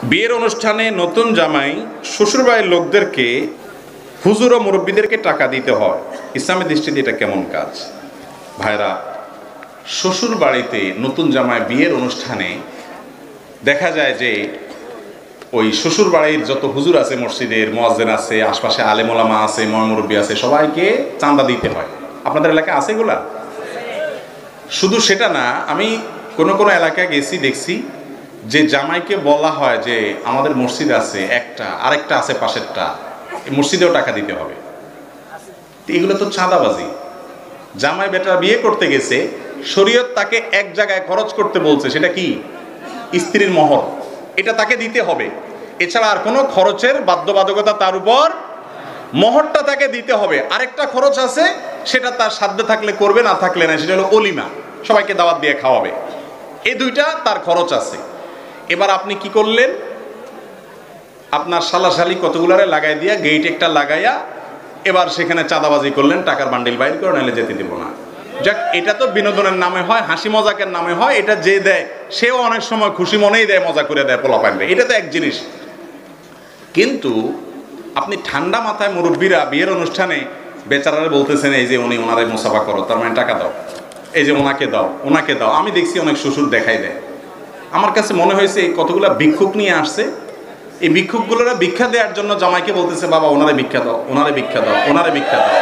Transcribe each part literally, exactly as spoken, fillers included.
বিয়ের অনুষ্ঠানে নতুন জামাই শ্বশুরবাড়ির লোকদেরকে হুজুর ও মুরব্বীদেরকে টাকা দিতে হয়, ইসলামের দৃষ্টিতে এটা কেমন কাজ? ভাইরা, শ্বশুর বাড়িতে নতুন জামাই বিয়ের অনুষ্ঠানে দেখা যায় যে ওই শ্বশুর বাড়ির যত হুজুর আছে, মসজিদের মুয়াজ্জিন আছে, আশপাশে আলেম ওলামা আছে, ময় মুরব্বী আছে, সবাইকে চাঁদা দিতে হয়। আপনাদের এলাকায় আছে এগুলা? শুধু সেটা না, আমি কোনো কোনো এলাকায় গেছি, দেখছি যে জামাইকে বলা হয় যে আমাদের মসজিদ আছে একটা, আরেকটা আছে পাশেরটা, মসজিদেও টাকা দিতে হবে। এগুলো তো চাঁদাবাজি। জামাই বেটা বিয়ে করতে গেছে, শরীয়ত তাকে এক জায়গায় খরচ করতে বলছে, সেটা কি? স্ত্রীর মহর, এটা তাকে দিতে হবে। এছাড়া আর কোনো খরচের বাধ্যবাধকতা তার উপর, মহরটা তাকে দিতে হবে। আরেকটা খরচ আছে, সেটা তার সাধ্য থাকলে করবে, না থাকলে না, সেটা হলো অলিমা, সবাইকে দাওয়াত দিয়ে খাওয়াবে। এই দুইটা তার খরচ আছে। এবার আপনি কি করলেন? আপনার শালাশালি কতগুলারে লাগাই দিয়া, গেইট একটা লাগাইয়া এবার সেখানে চাঁদাবাজি করলেন, টাকার বান্ডিল বাইর করে, নাহলে যেতে দিব না। যাক, এটা তো বিনোদনের নামে হয়, হাসি মজাকের নামে হয়। এটা যে দেয় সেও অনেক সময় খুশি মনেই দেয়, মজা করে দেয়, পোলা পাইবে, এটা তো এক জিনিস। কিন্তু আপনি ঠান্ডা মাথায় মুরব্বীরা বিয়ের অনুষ্ঠানে বেচারারে বলতেছেন এই যে উনি ওনারে মুসাফা করো, তার মানে টাকা দাও, এই যে ওনাকে দাও, ওনাকে দাও। আমি দেখছি অনেক শ্বশুর দেখাই দেয়। আমার কাছে মনে হয়েছে এই কতগুলা ভিক্ষুক নিয়ে আসছে, এই ভিক্ষুকগুলোরা ভিক্ষা দেওয়ার জন্য জামাইকে বলতেছে বাবা ওনারে ভিক্ষা দাও, ওনারে ভিক্ষা দাও, ওনারে ভিক্ষা দাও।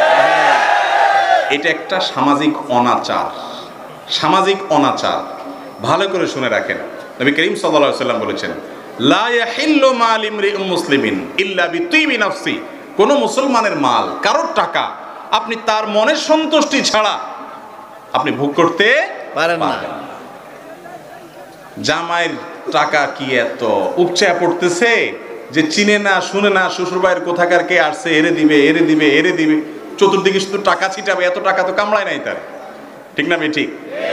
এটা একটা সামাজিক অনাচার, সামাজিক অনাচার। ভালো করে শুনে রাখেন, নবী করিম সাল্লাল্লাহু আলাইহি ওয়াসাল্লাম বলেছেন লা ইয়াহিল্লু মাল ইমরিইন মুসলিমিন ইল্লা বিতিবি নাফসি। কোন মুসলমানের মাল, কারোর টাকা আপনি তার মনের সন্তুষ্টি ছাড়া আপনি ভোগ করতে পারেন না। জামাইয়ের টাকা কি এত উপচায় পড়তেছে যে চিনে না শুনে না শ্বশুরবাড়ির কোথাকার কে আসছে, এরে দিবে, এরে দিবে, এরে দিবে, চতুর্দিকে শুধু টাকা ছিটাবে। এত টাকা তো কামড়ায় নাই তার, ঠিক না? ঠিক।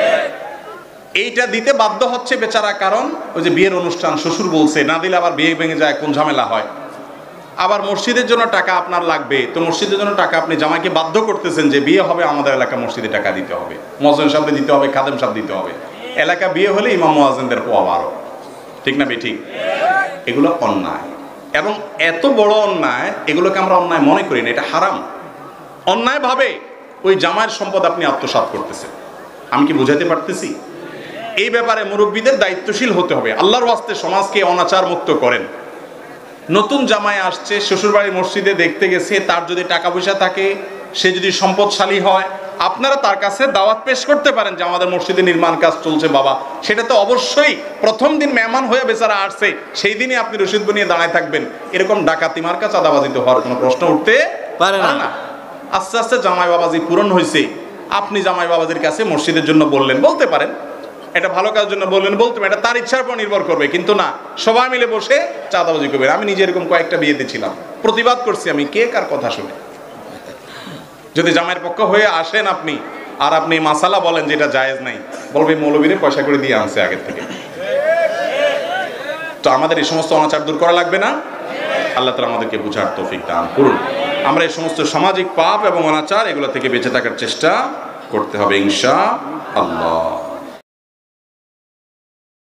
এইটা দিতে বাধ্য হচ্ছে বেচারা, কারণ ওই যে বিয়ের অনুষ্ঠান, শ্বশুর বলছে, না দিলে আবার বিয়ে ভেঙে যায়, কোন ঝামেলা হয়। আবার মসজিদের জন্য টাকা আপনার লাগবে, তো মসজিদের জন্য টাকা আপনি জামাইকে বাধ্য করতেছেন যে বিয়ে হবে আমাদের এলাকা, মসজিদে টাকা দিতে হবে, মুয়াজ্জিন সাহেবকে দিতে হবে, খাদেম সাহেব দিতে হবে। এলাকা বিয়ে হলে ইমাম মুয়াজ্জিনদের পোয়া বারো, ঠিক না? ঠিক। এগুলো অন্যায়, এবং এত বড় অন্যায়, এগুলোকে আমরা অন্যায় মনে করি না, এটা হারাম। অন্যায় ভাবে ওই জামাইয়ের সম্পদ আপনি আত্মসাৎ করতেছেন। আমি কি বুঝাতে পারতেছি? এই ব্যাপারে মুরব্বীদের দায়িত্বশীল হতে হবে। আল্লাহর ওয়াস্তে সমাজকে অনাচার মুক্ত করেন। নতুন জামাই আসছে, শ্বশুরবাড়ির মসজিদে দেখতে গেছে, তার যদি টাকা পয়সা থাকে, সে যদি সম্পদশালী হয়, আপনারা তার কাছে দাওয়াত পেশ করতে পারেন যে আমাদের মসজিদে নির্মাণ কাজ চলছে বাবা। সেটা তো অবশ্যই প্রথম দিন মেহমান হয়ে বেচারা আসছে, সেই দিনই আপনি রসিদ বনিয়ে দাঁড়ায় থাকবেন। এরকম ডাকাতি মার্কা চাঁদাবাজিতে হওয়ার কোনো প্রশ্ন উঠতে পারে না। আস্তে আস্তে জামাই বাবাজি পূরণ হয়েছে, আপনি জামাই বাবাজির কাছে মসজিদের জন্য বললেন, বলতে পারেন, এটা ভালো কাজের জন্য বললেন, বলতে পারেন, এটা তার ইচ্ছার উপর নির্ভর করবে। কিন্তু না, সবাই মিলে বসে চাঁদাবাজি করবেন। আমি নিজে এরকম কয়েকটা বিয়েতে ছিলাম, প্রতিবাদ করছি আমি, কে কার কথা শুনে। যদি জামাইয়ের পক্ষ হয়ে আসেন আপনি, আর আপনি মাসালা বলেন যেটা জায়েজ নাই, বলবে মৌলবীরে পয়সা করে দিয়ে আনছে আগের থেকে। তো আমাদের এই সমস্ত অনাচার দূর করা লাগবে না? আল্লাহ তাআলা আমাদেরকে বুঝার তৌফিক দান করুন। আমরা এই সমস্ত সামাজিক পাপ এবং অনাচার, এগুলো থেকে বেঁচে থাকার চেষ্টা করতে হবে ইনশাআল্লাহ।